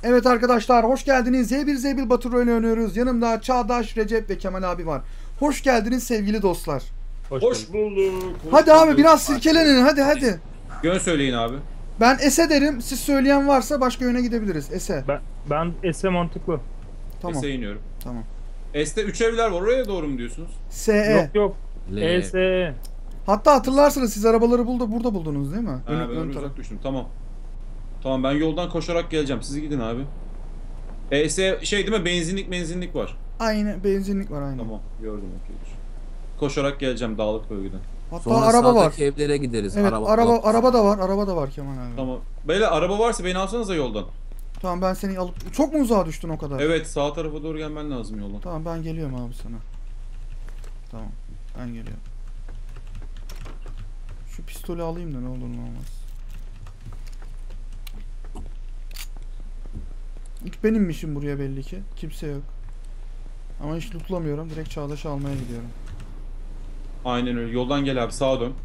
Evet arkadaşlar hoş geldiniz. Z1 Battle Royale oynuyoruz. Yanımda Çağdaş, Recep ve Kemal abi var. Hoş geldiniz sevgili dostlar. Hoş bulduk. Hadi abi biraz sirkelenin hadi. Yön söyleyin abi. Ben S'e derim. Siz söyleyen varsa başka yöne gidebiliriz. S'e. Ben S'e mantıklı. Tamam. S'e iniyorum. Tamam. S'te 3 evler var, oraya doğru mu diyorsunuz? S'e. Yok. E, S. Hatta hatırlarsınız siz arabaları burada buldunuz değil mi? Ben Ön taraf. uzak düştüm, tamam. Tamam, ben yoldan koşarak geleceğim, siz gidin abi. S şey değil mi, benzinlik var. Aynı benzinlik var aynı. Tamam, gördüm, okeydir. Koşarak geleceğim dağlık bölgeden. Hatta Sonra araba var. sağdaki evlere gideriz. Evet araba da var Kemal abi. Tamam. Beyler araba varsa beni alsanıza yoldan. Tamam ben seni alıp çok mu uzağa düştün o kadar? Evet, sağ tarafa doğru gelmen lazım yoldan. Tamam ben geliyorum abi sana. Tamam ben geliyorum. Şu pistolü alayım da ne olur ne olmaz. İlk benimmişim buraya belli ki. Kimse yok. Ama hiç lootlamıyorum. Direkt Çağdaş'ı almaya gidiyorum. Aynen öyle, yoldan gel abi, sağa dön.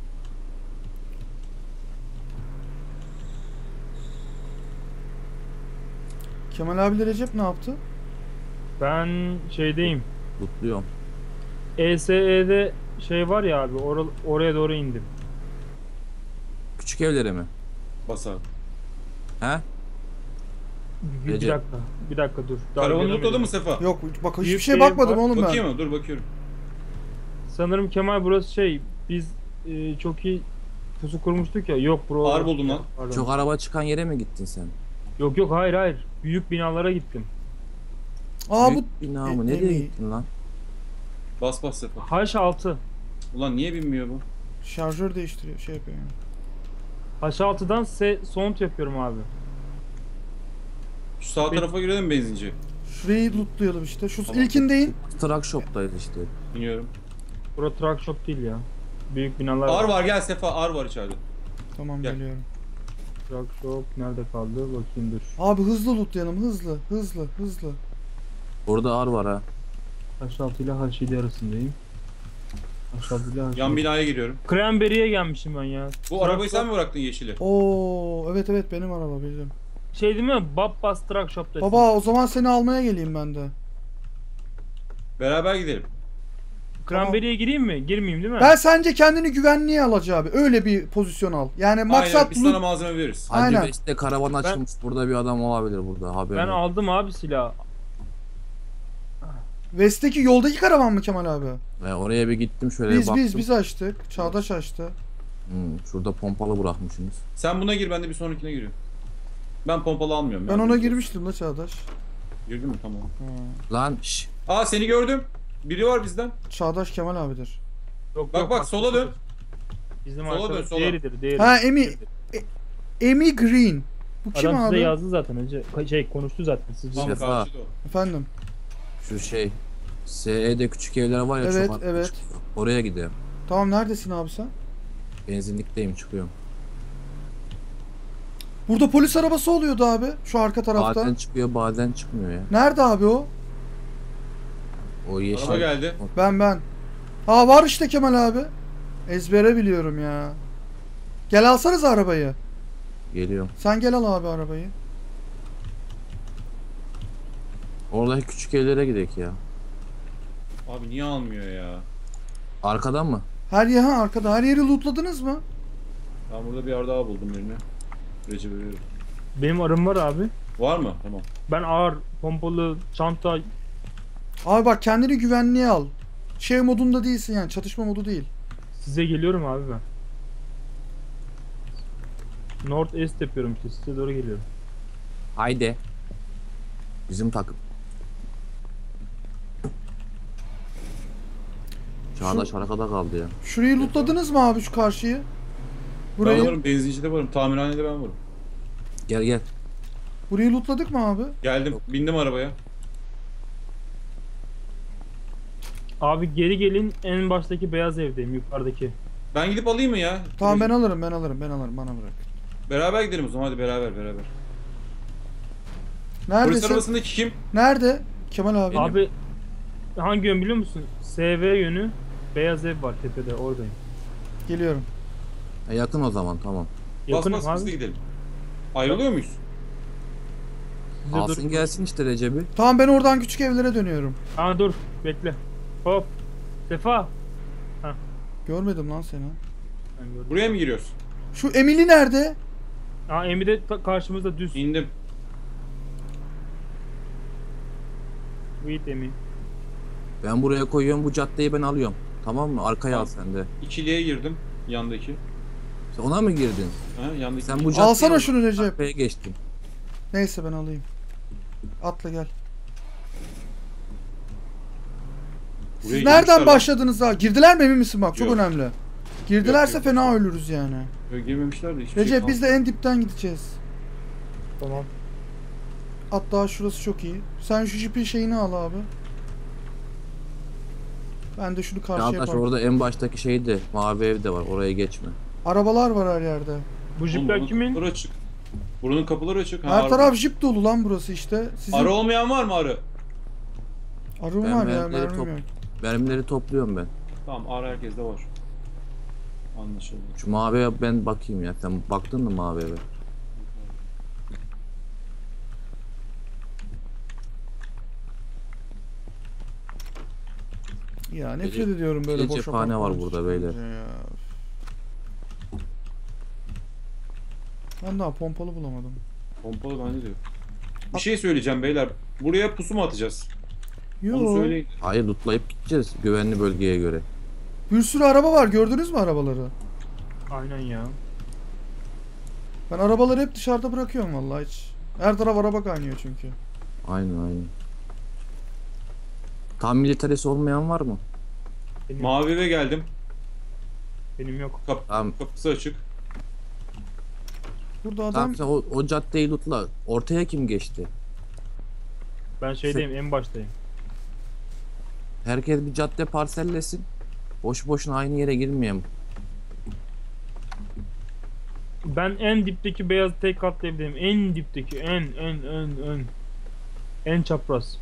Kemal abiyle Recep ne yaptı? Ben şeydeyim. Mutluyorum. ESE'de şey var ya abi oraya doğru indim. Küçük evlere mi? Bas abi. He? Bir Recep. dakika. Bir dakika dur. Daha Karavanı göremedim. lootladın mı Sefa? Yok bak hiçbir Büyük şey bir bakmadım ev var. oğlum ben. Bakayım mı? Dur bakıyorum. Sanırım Kemal burası şey biz çok iyi pusu kurmuştuk ya. Yok bro. Ağır buldum lan. Pardon. Çok araba çıkan yere mi gittin sen? Yok hayır. Büyük binalara gittim. Aa bu Büyük bina mı? Nereye Emi. gittin lan? Bas Sefa. H6. Ulan niye binmiyor bu? şarjör değiştiriyor şey yapıyor yani. H6'dan sound yapıyorum abi. Şu sağ tarafa girelim benzinci. Şurayı lootlayalım işte. Şu Tamam. ilkindeyin. Truck shop'tayız işte. Biniyorum. Bura truck shop değil ya. Büyük binalar Ar var, gel Sefa, ar var içeride. Tamam Gel. geliyorum. Truck shop nerede kaldı? Bakayım dur. Abi hızlı lootlayalım hızlı. Burada ar var ha. H6 ile H7 arasındayım. H6 ile H7. Yan binaya giriyorum. Cranberry'e gelmişim ben ya. Bu arabayı sen mi bıraktın yeşili? Oo evet benim araba bildim. Şey değil mi? Babbas Truck Shop'ta. Baba o zaman seni almaya geleyim ben de. Beraber gidelim. Cranberry'e gireyim mi? Girmeyeyim değil mi? Ben sence kendini güvenliğe al Hacı abi. Öyle bir pozisyon al. Yani Aynen, maksat biz sana malzeme veririz. Hadi Aynen. West'te karavan açılmış. Burada bir adam olabilir burada. Haberin Ben yok. aldım abi silah. West'teki yoldaki karavan mı Kemal abi? Ben oraya bir gittim şöyle baktım. Biz açtık. Çağdaş açtı. Şurada pompalı bırakmışsınız. Sen buna gir, ben de bir sonrakine giriyorum. Ben pompalı almıyorum. Ben ya. ona girmiştim da Çağdaş. Girdin mi? Tamam. Ha. Lan şş. Aa, seni gördüm. Biri var bizden. Çağdaş Kemal abidir. Yok, Bak bak, sola dön. Bizim Sola arkadaş dön, sola. diğeridir. Ha Emi Green. Bu kim Adam size abi? yazdı zaten önce. Şey konuştu zaten sizce. Tam Sefa. karşıda o. Efendim. Şu şey. SE'de küçük evler var ya Evet, çok az evet. çıkıyor. Oraya gidiyorum. Tamam neredesin abi sen? Benzinlikteyim, çıkıyorum. Burada polis arabası oluyordu abi. Şu arka tarafta. Bazen çıkıyor bazen çıkmıyor ya. Nerede abi o? O yeşil. Araba geldi. Ben. Aa var işte Kemal abi. Ezbere biliyorum ya. Gel alsanız arabayı. Geliyorum. Sen gel al abi arabayı. Oradaki küçük evlere gidelim ya. Abi niye almıyor ya? Arkadan mı? Arkada. Her yeri lootladınız mı? Ben burada bir yer daha buldum birini. Recep'e veriyorum. Benim arım var abi. Var mı? Tamam. Ben ağır, pompalı, çanta. Abi bak kendini güvenliğe al. Şey modunda değilsin yani. Çatışma modu değil. Size geliyorum abi ben. North East yapıyorum işte size doğru geliyorum. Haydi. Bizim takım. Çağdaş arkada kaldı ya. Şurayı lootladınız mı abi şu karşıyı? Ben Burayı. varım, benzincide varım, tamirhanede ben varım. Gel. Burayı lootladık mı abi? Geldim, bindim arabaya. Abi geri gelin, en baştaki beyaz evdeyim, yukarıdaki. Ben gidip alayım mı ya? Tamam ben alırım bana bırak. Beraber gidelim o zaman, hadi beraber. Polis Neredesin? arabasındaki kim? Nerede? Kemal abi. Benim. Abi hangi yön biliyor musun? SV yönü, beyaz ev var tepede, oradayım. Geliyorum. Yakın o zaman, tamam. Yakınım Bas biz de abi. gidelim. Ayrılıyor muyuz? Bize Alsın dur. gelsin işte Recep'i. Tamam ben oradan küçük evlere dönüyorum. Aa dur bekle. Hop. Sefa. Görmedim lan seni. Ben gördüm. Buraya mı giriyoruz? Şu Emily nerede? Aa Emi de karşımızda düz. İndim. Wait Emi. Ben buraya koyuyorum, bu caddeyi ben alıyorum. Tamam mı? Arkaya al Tamam. sen de. İkiliye girdim. Yandaki. Sen ona mı girdin? Ha, yandaki. Sen bu caddeyi Alsana al, şunu Recep. Arkaya geçtin. Neyse ben alayım. Atla gel. Siz Buraya nereden girmişler lan. başladınız daha? Girdiler mi emin misin bak çok Yok. önemli. Girdilerse Yok. fena ölürüz yani. Böyle girmemişler de hiçbir Recep şey biz de en dipten gideceğiz. Tamam. Hatta şurası çok iyi. Sen şu jipin şeyini al abi. Ben de şunu karşıya Çağdaş yaparım. orada en baştaki şey de mavi ev de var. Oraya geçme. Arabalar var her yerde. Bu Oğlum, jipler buranın kimin? kapıları açık. Buranın kapıları açık. Ha, Her arı- taraf jip dolu lan burası işte. Sizin Arı olmayan var mı arı? arı Ben var ya mermileri mermim yok. Mermileri topluyorum ben. Tamam arı herkeste var. Anlaşıldı. Şu mavi eve ben bakayım ya. Sen baktın mı mavi eve? Ya nefret Gece- ediyorum böyle gece boş cephane var apartman burada beyler. çıkınca ya. Ben daha pompalı bulamadım. Pompalı bende de yok. Bir şey söyleyeceğim beyler. Buraya pusu mu atacağız? Onu Yo. söyleyin. Hayır, lootlayıp gideceğiz güvenli bölgeye göre. Bir sürü araba var gördünüz mü arabaları? Aynen ya. Ben arabaları hep dışarıda bırakıyorum vallahi hiç. Her taraf araba kaynıyor çünkü. Aynen. Tam militarisi olmayan var mı? Benim, Mavi eve geldim. benim yok. Tamam. Kapısı açık. Burada adam Tamam sen o caddeyi lootla. Ortaya kim geçti? Ben şeydeyim en baştayım. Herkes bir cadde parsellesin. Boş boşuna aynı yere girmeyelim. Ben en dipteki beyaz tek katlı evdeyim. En dipteki en çapraz.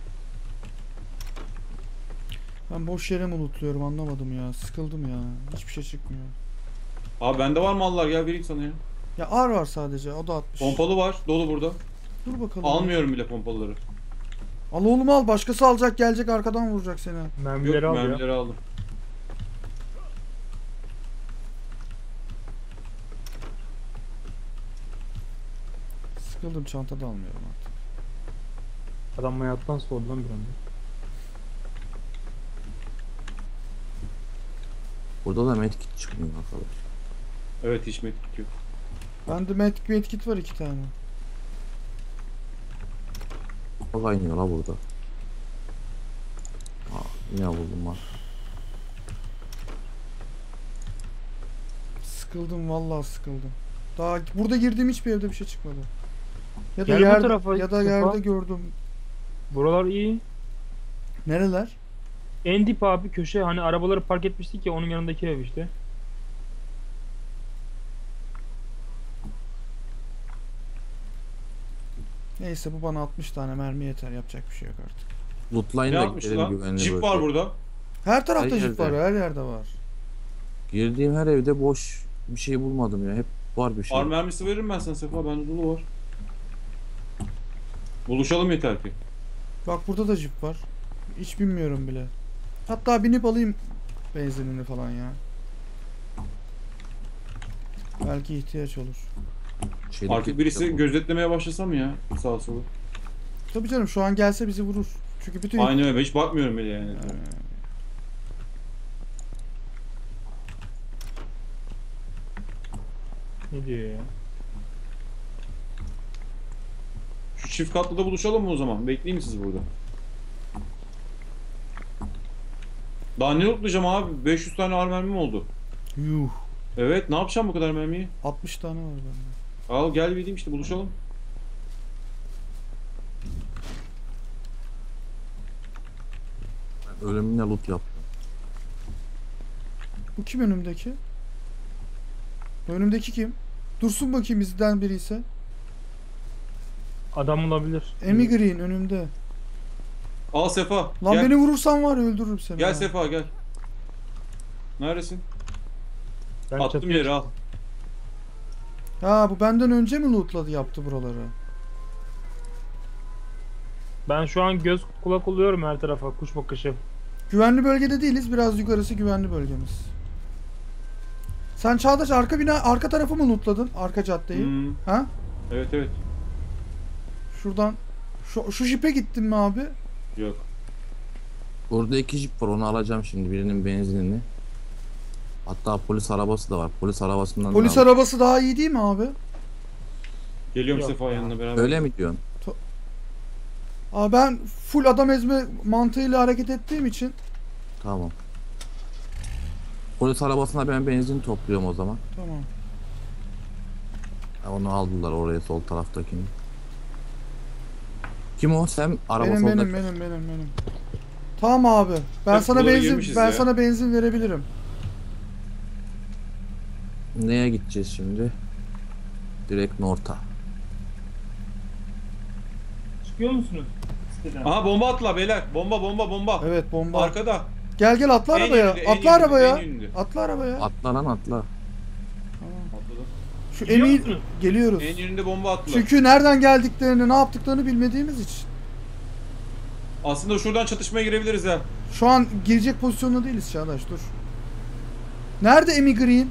ben boş yere mi lootluyorum anlamadım ya. Sıkıldım ya. Hiçbir şey çıkmıyor. Abi bende var mallar gel vereyim sana ya. Ya ar var sadece o da 60. Pompalı var dolu burada. Dur bakalım. Almıyorum bile pompalıları. Al oğlum al başkası alacak gelecek arkadan vuracak seni. Mermileri Yok al ya. mermileri aldım. Sıkıldım çanta da almıyorum artık. Adam hayattan soğudu lan bir anda. Burada da medkit çıkmıyor arkadaş. Evet hiç medkit yok. Bende medkit var 2 tane. Bak aynıyor la burada. Aa, yine buldum var. Sıkıldım vallahi sıkıldım. Daha burada girdiğim hiçbir evde bir şey çıkmadı. Ya da Gel bu yerde tarafa, ya da Mustafa. yerde gördüm. Buralar iyi. Nereler? En dip abi köşe hani arabaları park etmiştik ya onun yanındaki ev işte. Neyse bu bana 60 tane mermi yeter yapacak bir şey yok artık. Lootlayın Ne da yapmış gidelim lan? güvenli Jip bölgeye. var burada. Her tarafta Her jip yerde. var her yerde var. Girdiğim her evde boş bir şey bulmadım ya. Hep var bir şey. Ar mermisi veririm ben sana Sefa. Bende dolu var. Buluşalım yeter ki. Bak burada da jip var. Hiç bilmiyorum bile. Hatta binip alayım benzinini falan ya. Belki ihtiyaç olur. Şeylik Artık birisi yapalım. gözetlemeye başlasa mı ya? Sağa sola. Tabii canım şu an gelse bizi vurur. Çünkü bütün Aynen öyle. Hiç bakmıyorum bile yani. Ne diyor ya? Şu çift katlıda buluşalım mı o zaman? Bekleyeyim mi sizi burada? Daha ne lootlayacağım abi? 500 tane ar mermim oldu. yuh. Evet ne yapacağım bu kadar mermiyi? 60 tane var bende. Al gel vereyim işte buluşalım. Ölümüne loot yaptım. Bu kim önümdeki? Bu önümdeki kim? Dursun bakayım bizden biri ise. Adam olabilir. Emi Green önümde. Al Sefa. Lan gel. beni vurursan var ya öldürürüm seni. Gel ha. Sefa gel. Neredesin? Ben Attım çatıya yere al. Ha bu benden önce mi lootladı yaptı buraları? Ben şu an göz kulak oluyorum her tarafa, kuş bakışı. Güvenli bölgede değiliz. Biraz yukarısı güvenli bölgemiz. Sen Çağdaş arka tarafı mı lootladın? Arka caddeyi. Hmm, Ha? evet evet. Şuradan şu jipe gittin mi abi? Yok. Burada 2 jip var, onu alacağım şimdi, birinin benzinini. Hatta polis arabası da var. Polis arabasından Polis da al. arabası daha iyi değil mi abi? Geliyorum Yok Sefa ya. yanına beraber. Öyle mi diyorsun? Abi ben full adam ezme mantığıyla hareket ettiğim için. Tamam. Polis arabasına ben benzin topluyorum o zaman. Tamam. Ha, onu aldılar oraya, sol taraftakini. Kim o? Sen araba Benim soldaki. benim. Tamam abi. Ben Tabii sana buralara benzin girmişiz ben ya. sana benzin verebilirim. Neye gideceğiz şimdi? Direkt North'a. Çıkıyor musunuz? Siteden. Aha bomba atla beyler. Bomba. Evet bomba. Arkada. Gel atla En arabaya. yönünde, en Atla yönünde, arabaya. en yönünde. Atla arabaya. Atla lan atla. Atladım. Şu Gidiyor emin musunuz? geliyoruz. En yönünde bomba atla. Çünkü nereden geldiklerini, ne yaptıklarını bilmediğimiz için. Aslında şuradan çatışmaya girebiliriz ha. Şu an girecek pozisyonda değiliz Çağdaş, dur. Nerede Emi Green?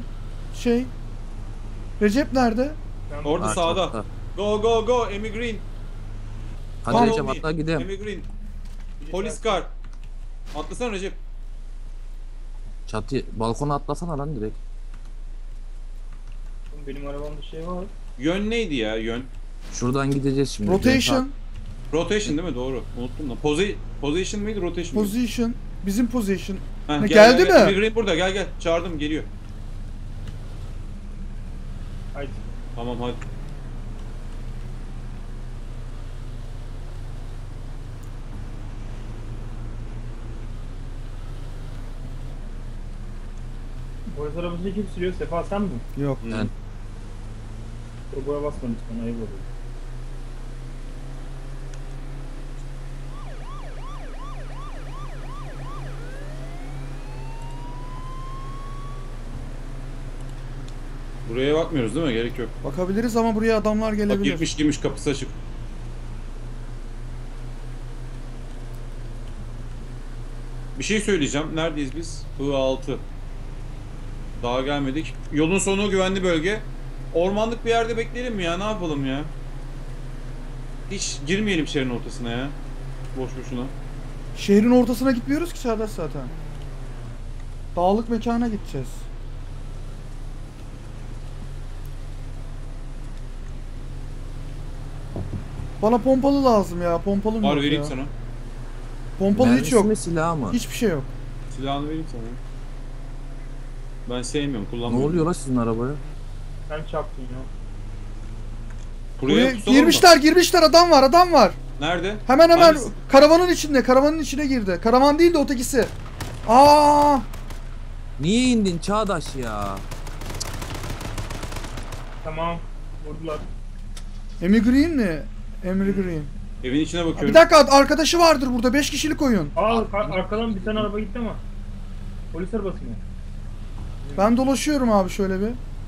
Recep nerede? Ben- Orada Ha, sağda. çatla. Go Emi Green. Hadi Tamam. Recep atla gidelim. Emi Green. Polis car. Atlasana Recep. Çatı balkona atlasana lan direkt. Benim arabamda şey var. Yön neydi ya yön? Şuradan gideceğiz şimdi. Rotation, Rotation değil mi? Doğru. Unuttum da. Position mıydı rotation mıydı? position. Bizim position. Ha, Ne, geldi mi? Emi Green burada gel. Çağırdım geliyor. Haydi. Tamam hadi. Polis arabasını kim sürüyor? Sefa sen mi? Yok. Ben. Turboya basma lütfen, ayıp oluyor. Buraya bakmıyoruz değil mi? Gerek yok. Bakabiliriz ama buraya adamlar Bak gelebilir. girmiş kapısı açık. Bir şey söyleyeceğim. Neredeyiz biz? I6. Daha gelmedik. Yolun sonu güvenli bölge. Ormanlık bir yerde bekleyelim mi ya? Ne yapalım ya? Hiç girmeyelim şehrin ortasına ya. Boş boşuna. Şehrin ortasına gitmiyoruz ki Çağdaş zaten. Dağlık mekana gideceğiz. Bana pompalı lazım ya. Pompalı mı Var yok vereyim ya? sana. Pompalı hiç Mermisi yok. mi silah mı? Hiçbir şey yok. Silahını vereyim sana. Ben sevmiyorum, Ne kullanmıyorum. oluyor lan sizin arabaya? Sen çarptın ya. Buraya pusalım mı? Girmişler adam var. Nerede? Hemen Hangisi? karavanın içine girdi. Karavan değil de ötekisi. Aa! Niye indin Çağdaş ya? Tamam. Vurdular. Emi Green mi? Emre Green. Evin içine bakıyorum. Bir dakika, arkadaşı vardır burada. 5 kişilik oyun. Arkadan bir tane araba gitti ama. Polis arabası mı? Ben dolaşıyorum abi şöyle bir.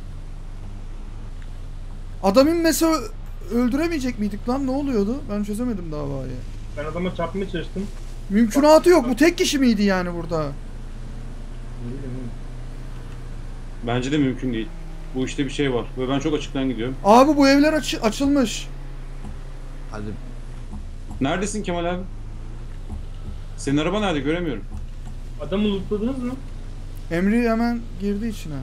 Adam inmese öldüremeyecek miydik lan? Ne oluyordu? Ben çözemedim davayı. Ben adama çarpmaya çalıştım. Mümkünatı yok. Bu tek kişi miydi yani burada? Bence de mümkün değil. Bu işte bir şey var. Ve ben çok açıktan gidiyorum. Abi bu evler açılmış. Hadi Neredesin Kemal abi? Senin araba nerede? Göremiyorum. Adamı lootladınız mı? Emri hemen girdi içine.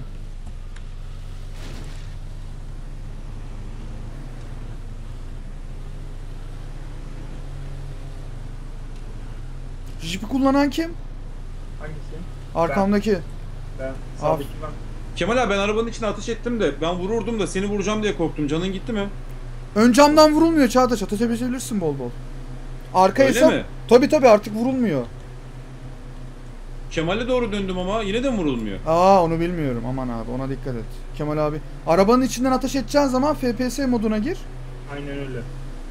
Jeep'i kullanan kim? Hangisi? Arkamdaki. Ben. Sağdaki ben. Kemal abi ben arabanın içine ateş ettim de ben vururdum da seni vuracağım diye korktum. Canın gitti mi? Ön camdan vurulmuyor Çağdaş. Ateş edebilirsin bol bol. Arkaya Öyle hesap. mi? Tabi artık vurulmuyor. Kemal'e doğru döndüm ama yine de mi vurulmuyor? Aa onu bilmiyorum. Aman abi ona dikkat et. Kemal abi. Arabanın içinden ateş edeceğin zaman FPS moduna gir. Aynen öyle.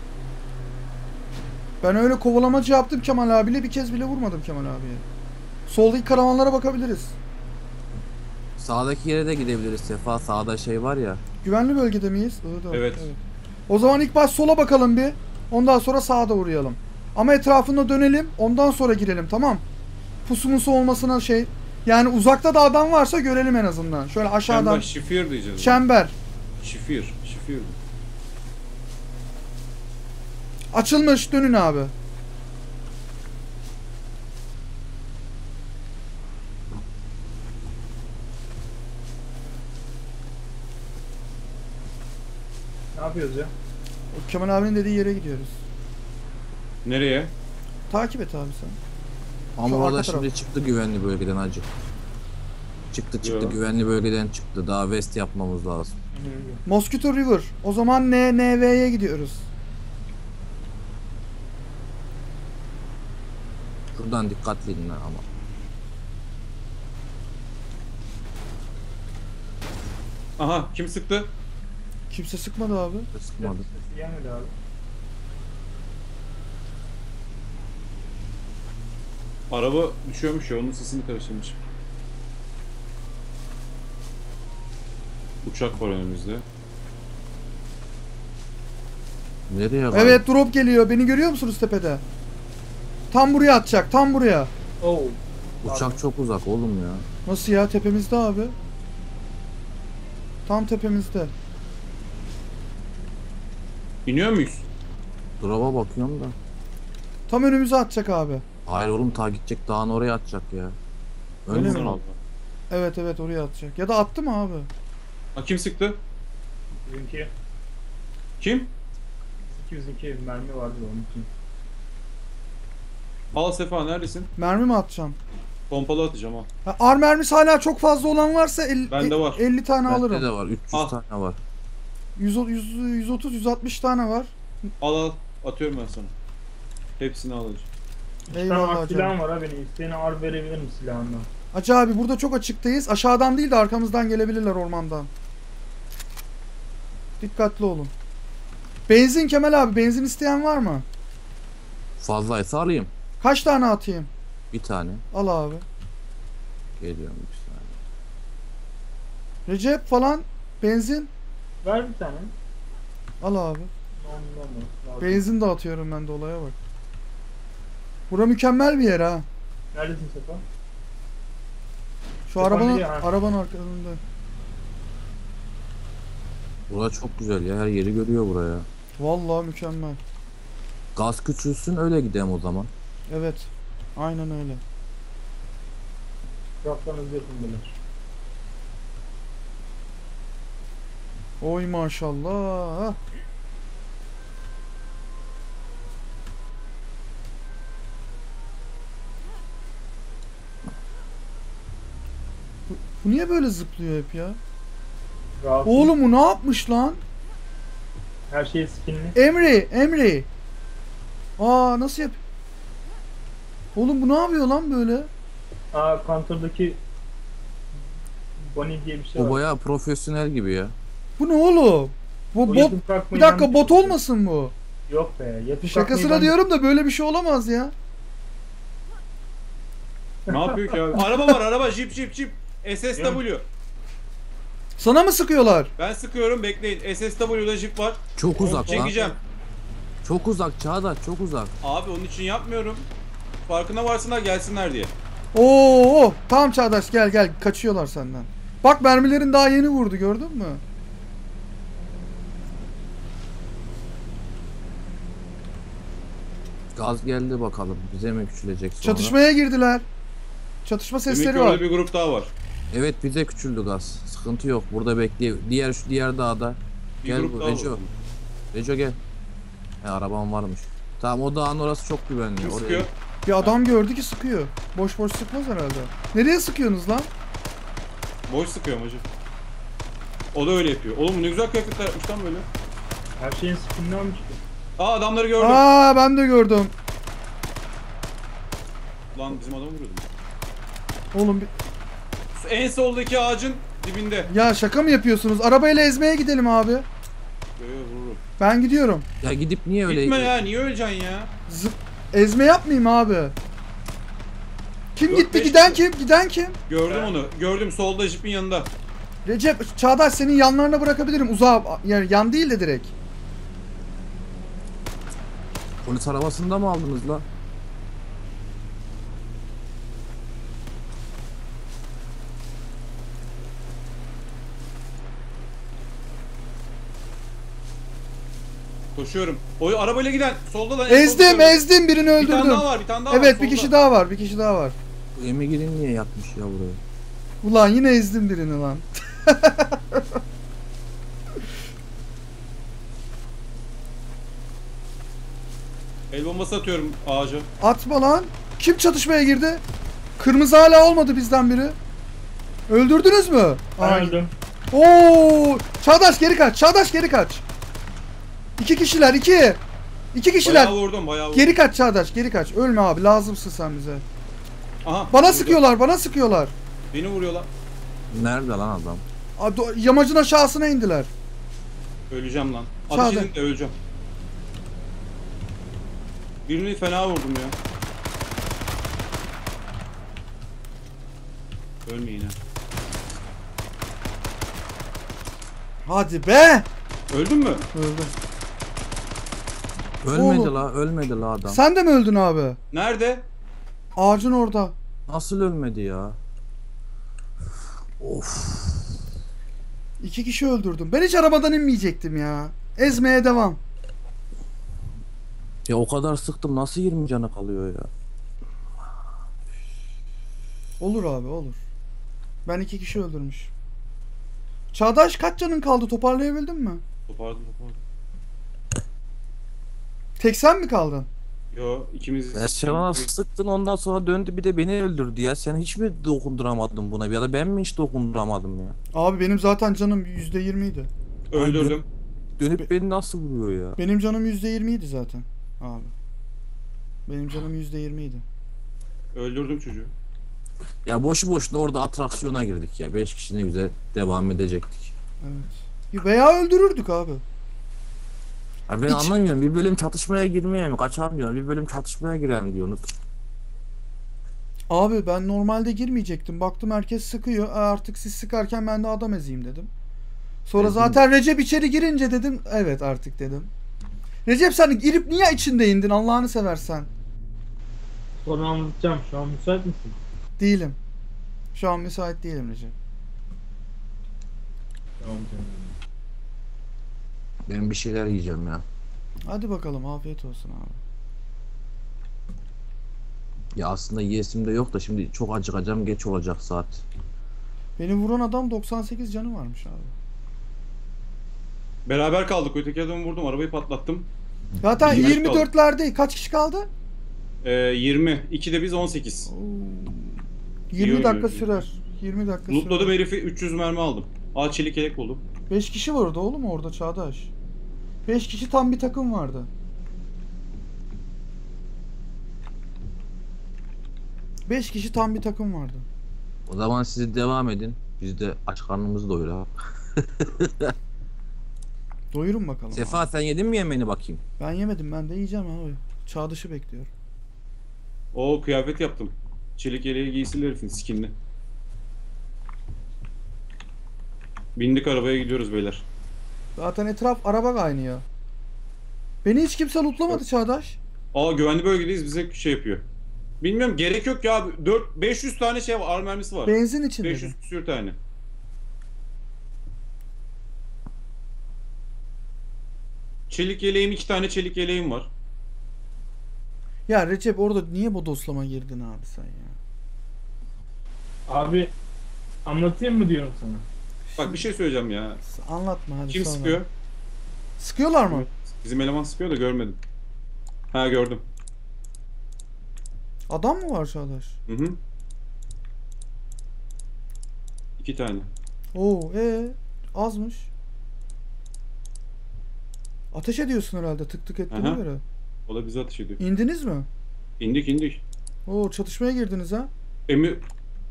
Ben öyle kovalamacı yaptım Kemal abiyle. Bir kez bile vurmadım Kemal abiye. Soldaki karavanlara bakabiliriz. sağdaki yere de gidebiliriz Sefa. Sağda şey var ya. Güvenli bölgede miyiz? Evet. O zaman ilk baş sola bakalım bir. Ondan sonra sağa da uğrayalım. Ama etrafında dönelim. Ondan sonra girelim, tamam. Pusumusu olmasına şey. Yani uzakta da adam varsa görelim en azından. Şöyle aşağıdan. Çember, şifir diyeceğiz. Çember. Şifir. Açılmış, dönün abi. Ne yapıyoruz ya? O Kemal abinin dediği yere gidiyoruz. Nereye? Takip et abi sen. Ama Şu orada arka şimdi taraf. çıktı güvenli bölgeden hacı. Çıktı Yo. güvenli bölgeden çıktı. Daha west yapmamız lazım. Mosquito River. O zaman NNV'ye gidiyoruz. Şuradan dikkatli inle ama. Aha, kim sıktı? Kimse sıkmadı abi. Sıkmadı. Sesi gelmedi abi. Araba düşüyormuş ya, onun sesini karıştırmış. Uçak var önümüzde. Nereye var? Evet, drop geliyor. Beni görüyor musunuz tepede? Tam buraya atacak, tam buraya. Oo. Uçak çok uzak oğlum ya. Nasıl ya, tepemizde abi. Tam tepemizde. İniyor muyuz? Drop'a bakıyorum da. Tam önümüze atacak abi. Hayır oğlum ta gidecek dağın oraya atacak ya. Öyle Önümüz mi? kaldı. Evet evet, oraya atacak. Ya da attı mı abi? Ha, kim sıktı? Bizimki. Kim? Bizimki mermi vardı da onun için. Al Sefa, neredesin? Mermi mi atacağım? Pompalı atacağım ha. Ha, ar mermisi hala çok fazla olan varsa Bende var. 50 tane Bende alırım. de var 300 Al. tane var. 130-160 tane var. Al atıyorum ben sana. Hepsini alacağım. Bir tane Eyvallah ar hacı. silahım var ha benim. İsteyene ar verebilirim silahından. Hacı abi, burada çok açıktayız. Aşağıdan değil de arkamızdan gelebilirler, ormandan. Dikkatli olun. Benzin Kemal abi, benzin isteyen var mı? Fazlaysa alayım. Kaç tane atayım? Bir tane. Al abi. Geliyorum bir saniye. Recep falan benzin. Ver bir tane. Al abi. Ondan mı? Benzin dağıtıyorum ben de, olaya bak. Bura mükemmel bir yer ha. Neredesin Sefa? Şu Sefa arabanın nereye ha? arkasında. Burası çok güzel ya. Her yeri görüyor buraya. Vallahi mükemmel. Gaz küçülsün öyle gidelim o zaman. Evet. Aynen öyle. Raflarınızı yapın beyler. Oy maşallah. Bu niye böyle zıplıyor hep ya? Rahat. Oğlum bu ne yapmış lan? Her şey skinli. Emre. Aa, nasıl yap? Oğlum bu ne yapıyor lan böyle? Aa, Counter'daki Bonnie diye bir şey O var. bayağı profesyonel gibi ya. Bu ne oğlum? Bu O bot. yatıp kalkmayı Bir dakika, ben- bot olmasın bu? Yok be. Yatıp kalkmayı Şakasına ben- diyorum da böyle bir şey olamaz ya. Ne yapıyor ki abi? Araba var, araba, jip. SSW. Sana mı sıkıyorlar? Ben sıkıyorum, bekleyin. SSW'da jip var. Çok uzak lan. Çekeceğim. Çok uzak Çağdaş çok uzak. Abi onun için yapmıyorum. Farkına varsınlar, gelsinler diye. Oo, tamam Çağdaş, gel kaçıyorlar senden. Bak, mermilerin daha yeni vurdu, gördün mü? Gaz geldi bakalım. Bize mi küçülecek sonra? Çatışmaya girdiler. Çatışma Demek sesleri ki orada var. bir grup daha var. Evet bize küçüldü gaz. Sıkıntı yok. Burada bekliyor. Diğer dağda. Bir Gel grup bu daha Reco. var. Reco gel. Arabam varmış. Tamam o dağın orası çok güvenli. Kim Oraya sıkıyor? Bir adam gördü ki sıkıyor. Boş sıkmaz herhalde. Nereye sıkıyorsunuz lan? Boş sıkıyorum hacı. O da öyle yapıyor. Oğlum ne güzel kıyafetler yapmış lan böyle. Her şeyin skinli almış ki. Aa, adamları gördüm. Aa, ben de gördüm. Lan bizim adamı vuruyordum. Oğlum En soldaki ağacın dibinde. ya şaka mı yapıyorsunuz? Arabayla ezmeye gidelim abi. Vururum. Ben gidiyorum. Ya gidip niye öyle... Gitme ya, niye öleceksin ya? Ezme yapmayayım abi. Kim Dört, gitti? beş Giden kişi. kim? Giden kim? Gördüm onu. Gördüm, solda jipin yanında. Recep, Çağdaş, senin yanlarına bırakabilirim. Uzağa, yani yan değil de direkt. Polis arabasında mı aldınız la? Koşuyorum. O arabayla giden solda lan. en solda Ezdim gördüm. ezdim birini Bir öldürdüm. tane daha var, bir tane daha var. Evet bir solda. kişi daha var, bir kişi daha var. Bu Emigirin niye yapmış ya burayı? Ulan yine ezdim birini lan. El bombası atıyorum ağaca. Atma lan. Kim çatışmaya girdi? Kırmızı hala olmadı bizden biri. Öldürdünüz mü? Ben öldüm. Oo! Çağdaş geri kaç. Çağdaş geri kaç. İki kişiler, iki. İki kişiler. Bayağı vurdum, bayağı vurdum. Geri kaç Çağdaş, geri kaç. Ölme abi, lazımsın sen bize. Aha. Bana burada. sıkıyorlar, bana sıkıyorlar. Beni vuruyorlar. Nerede lan adam? Yamacın aşağısına indiler. Öleceğim lan. Sağda. Ateş edin de öleceğim. Birini fena vurdum ya. Ölmeyin ha. Hadi be. Öldün mü? Öldüm. Ölmedi Oğlum. la, ölmedi la adam. Sen de mi öldün abi? Nerede? Ağacın orada. Nasıl ölmedi ya? Of. İki kişi öldürdüm. Ben hiç arabadan inmeyecektim ya. Ezmeye devam. Ya o kadar sıktım, nasıl 20 canı kalıyor ya? Olur abi, olur. Ben iki kişi öldürmüş. Çağdaş kaç canın kaldı, toparlayabildin mi? Toparladım. Tek sen mi kaldın? Yo, ikimiz. Ya sen ona sıktın, ondan sonra döndü bir de beni öldürdü ya. Sen hiç mi dokunduramadın buna, ya da ben mi hiç dokunduramadım ya? Abi benim zaten canım %20'ydi. Öldürdüm. Dönüp beni nasıl vuruyor ya? Benim canım %20'ydi zaten. Abi. Benim canım %20'ydi. Öldürdüm çocuğu. Ya boşu boşuna orada atraksiyona girdik ya. 5 kişi ne güzel devam edecektik. Evet. Veya öldürürdük abi. Ya ben anlamıyorum, bir bölüm çatışmaya girmeye mi kaçamıyorum, bir bölüm çatışmaya girelim diyorsunuz. Abi ben normalde girmeyecektim. Baktım herkes sıkıyor. Artık siz sıkarken ben de adam ezeyim dedim. Sonra Ezdin zaten Recep içeri girince dedim evet artık dedim. Recep sen girip niye içinde indin Allah'ını seversen? Sonra anlatacağım. Şu an müsait misin? Değilim. Şu an müsait değilim Recep. Tamam canım. Ben bir şeyler yiyeceğim ya. Hadi bakalım afiyet olsun abi. Ya aslında yiyesim de yok da şimdi çok acıkacağım, geç olacak saat. Beni vuran adam 98 canı varmış abi. Beraber kaldık. Öteki adamı vurdum. Arabayı patlattım. Zaten Yirmi 24'lerde kaç kişi kaldı? 20. 2 de biz 18. Oo. İyi 20 dakika oynuyoruz. sürer. 20 dakika Lootladım sürer. herifi, 300 mermi aldım. Aa, çelik yelek buldum. 5 kişi vardı oğlum orada Çağdaş. 5 kişi tam bir takım vardı. Beş kişi tam bir takım vardı. O zaman siz devam edin. Biz de aç karnımızı doyuralım. Doyurun bakalım. Sefa abi. sen yedin mi yemeğini bakayım? Ben yemedim, ben de yiyeceğim abi. Çağdaş'ı bekliyor. Oo, kıyafet yaptım. Çelik yeleği giysin herifin skinli. Bindik arabaya, gidiyoruz beyler. Zaten etraf araba kaynıyor. Beni hiç kimse lootlamadı Çağdaş. Aa, güvenli bölgedeyiz, bize şey yapıyor. Bilmiyorum, gerek yok ya. 500 tane şey var, ağır mermisi var. Benzin için 500 dedim. küsür tane. Çelik yeleğim, 2 tane çelik yeleğim var. Ya Recep orada niye bodoslama girdin abi sen ya? Abi anlatayım mı diyorum sana? Bak bir şey söyleyeceğim ya. Anlatma hadi Kim sonra. sıkıyor? Sıkıyorlar mı? Bizim eleman sıkıyor da görmedim. Ha, gördüm. Adam mı var Çağdaş? Hı hı. 2 tane. Oo azmış. Ateş ediyorsun herhalde tık tık ettiğine Aha. göre. O da bize ateş ediyor. İndiniz mi? İndik. Oo çatışmaya girdiniz ha. Emir...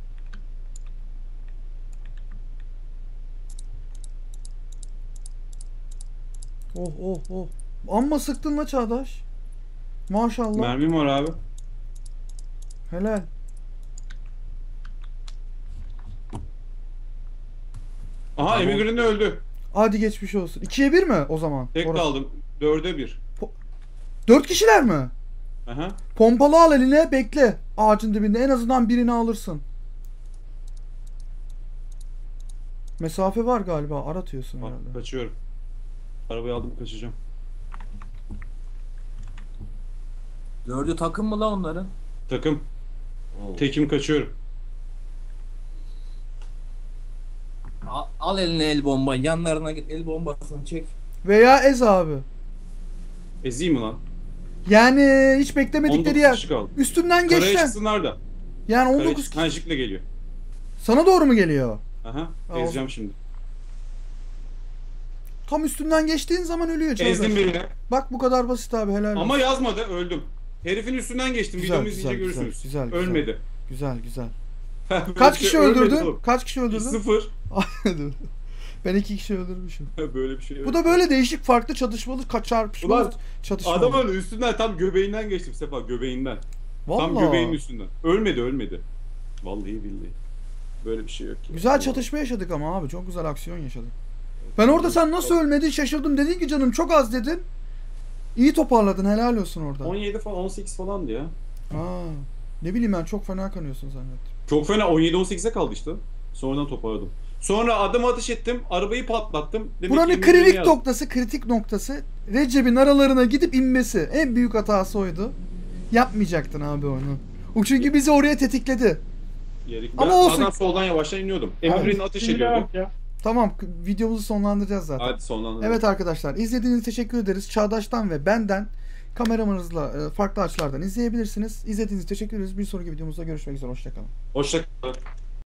Oh. Amma sıktın la Çağdaş. Maşallah. Mermim var abi. Helal. Aha, Tamam. Emir Green öldü. Hadi geçmiş olsun. 2'ye 1 mi o zaman? Tek Orası. kaldım. 4'e 1. 4 kişiler mi? Aha. Pompalı al eline, bekle. Ağacın dibinde en azından birini alırsın. Mesafe var galiba. Aratıyorsun Bak, herhalde. kaçıyorum. Arabayı aldım, kaçacağım. 4'ü takım mı la onların? Takım. Tekim, kaçıyorum. Al eline el bomba. Yanlarına git, el bombasını çek. Veya ez abi. Ezeyim mi lan? Yani hiç beklemedikleri 19 yer. kişi kaldı. Üstünden Karaya geçsen. çıksınlar da. Yani Karaya 19 çıksın. Ha, jikle geliyor. sana doğru mu geliyor? Aha. Ha, Ezeceğim şimdi. Tam üstünden geçtiğin zaman ölüyor Çağdaş. Ezdim birini. Bak bu kadar basit abi, helal olsun. Ama yazmadı, öldüm. Herifin üstünden geçtim. Güzel, Videomu güzel, izleyince güzel, görürsünüz. güzel, güzel. Ölmedi. Güzel güzel. Böyle Kaç bir kişi şey ölmedi öldürdün? oğlum. Kaç kişi öldürdün? 0. Ben 2 kişi öldürmüşüm. Böyle bir şey. Bu da böyle değişik farklı çatışmalı çarpışmalı Ulan, çatışma. Adamın üstünden, tam göbeğinden geçtim Sefa, göbeğinden. Tam Vallahi. göbeğinin üstünden. Ölmedi. Vallahi billahi. Böyle bir şey yok ya. Güzel çatışma yaşadık ama abi, çok güzel aksiyon yaşadık. Ben orada sen nasıl ölmedin şaşırdım, dedin ki canım çok az dedin. İyi toparladın, helal olsun orada. 17 falan, 18 falandı ya. Ha. Ne bileyim ben, çok fena kanıyorsun zannettim. Çok fena, 17-18'e kaldı işte. Sonradan toparladım. Sonra adım atış ettim, arabayı patlattım. Demek Buranın ki birini yazdım. kritik noktası Recep'in aralarına gidip inmesi. En büyük hatası oydu. Yapmayacaktın abi onu. O çünkü bizi oraya tetikledi. Ama olsun. Zaten soldan yavaştan iniyordum. Emre'nin ateş Şimdi ediyordu. bak ya. Tamam, videomuzu sonlandıracağız zaten. Hadi sonlandı. Evet arkadaşlar, izlediğiniz için teşekkür ederiz. Çağdaş'tan ve benden kameramanızla farklı açılardan izleyebilirsiniz. İzlediğiniz için teşekkür ederiz. Bir sonraki videomuzda görüşmek üzere. Hoşçakalın. Hoşça kal.